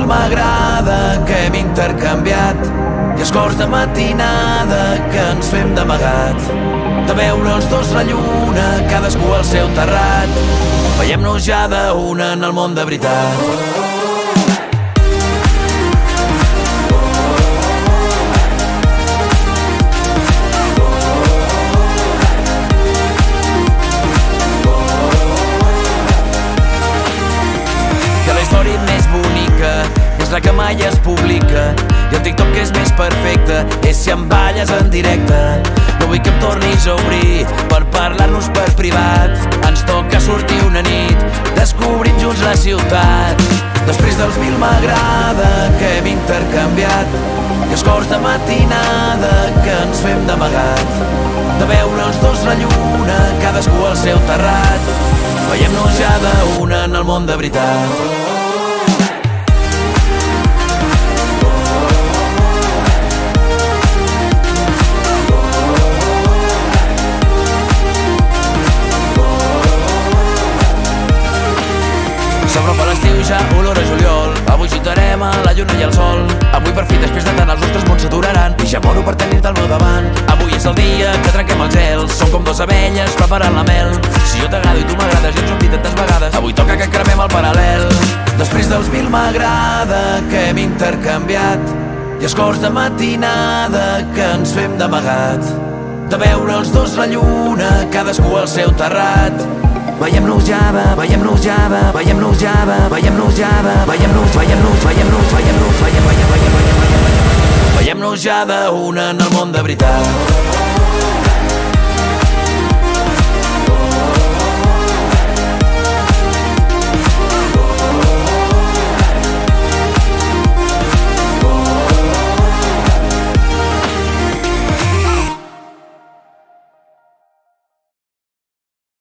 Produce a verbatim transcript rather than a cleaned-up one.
m'agrada que hem intercanviat i escorç de matinada que ens fem d'amagat, de veure els dos la lluna, cadascú al seu terrat. Veiem-nos ja d'una en el món de veritat. És la que mai es publica i el TikTok que és més perfecte és si em balles en directe. No vull que em tornis a obrir per parlar-nos per privat. Ens toca sortir una nit descobrint junts la ciutat. Després dels mil m'agrada que hem intercanviat i escorç de matinada que ens fem d'amagat, de veure els dos la lluna, cadascú al seu terrat. Veiem-nos ja d'una en el món de veritat. S'apropa l'estiu ja, olor a juliol. Avui citarem a la lluna i al sol. Avui per fi, després de tant, els nostres mons s'aturaran i ja moro per tenir-te al meu davant. Avui és el dia que trenquem el gel. Som com dos abelles preparant la mel. Si jo t'agrado i tu m'agrades i ens ho hem dit tantes vegades, avui toca que cremem el paral·lel. Després dels mil m'agrada que hem intercanviat i escorç de matinada que ens fem d'amagat, de veure els dos la lluna, cadascú al seu terrat. Veiem-nos ja, veiem-nos ja, veiem-nos ja, veiem-nos ja, veiem-nos, veiem-nos, veiem-nos, veiem-nos, veiem, veiem, veiem, veiem, veiem, veiem-nos ja d'una en el món de veritat.